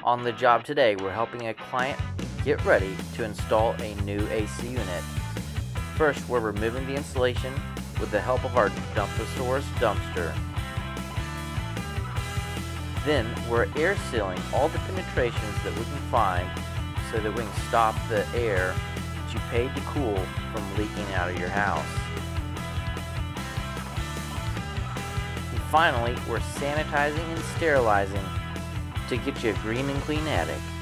On the job today, we're helping a client get ready to install a new AC unit. First, we're removing the insulation with the help of our Dumposaurus dumpster. Then, we're air sealing all the penetrations that we can find so that we can stop the air that you paid to cool from leaking out of your house. And finally, we're sanitizing and sterilizing to get you a green and clean attic.